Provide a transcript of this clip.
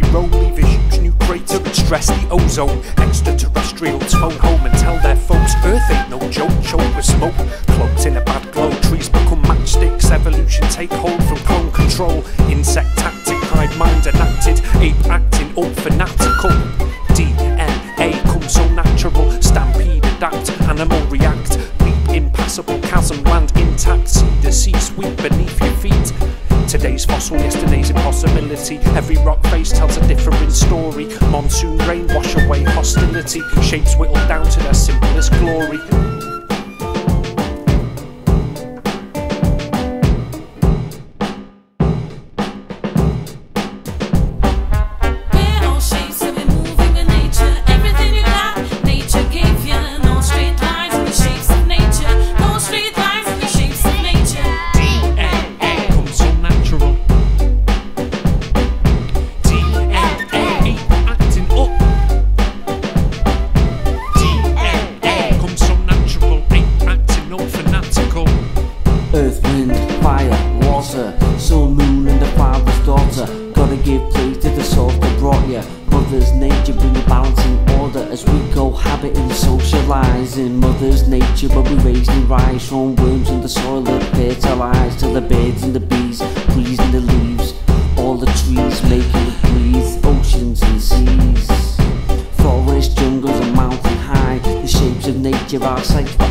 role, leave a huge new crater and stress the ozone. Extraterrestrials phone home and tell their folks Earth ain't no joke, choke with smoke, cloaked in a bad glow. Trees become matchsticks, evolution take hold from clone control. Insect tactic, hive mind enacted, ape acting up fanatical. DNA comes so natural, stampede adapt, animal react, leap impassable chasm, land intact, see the sea sweep beneath your feet. Today's fossil, yesterday's impossibility. Every rock face tells a different story. Monsoon rain wash away hostility, shapes whittled down to their simplest glory. Earth, wind, fire, water, sun, moon and the father's daughter. Gotta give praise to the source that brought you. Mother's nature bring a balance in order as we cohabit and socialise. In Mother's nature where we raise and rise from worms in the soil that fertilise. To the birds and the bees, breeze and the leaves, all the trees making it breathe. Oceans and seas, forest, jungles and mountain high. The shapes of nature are sights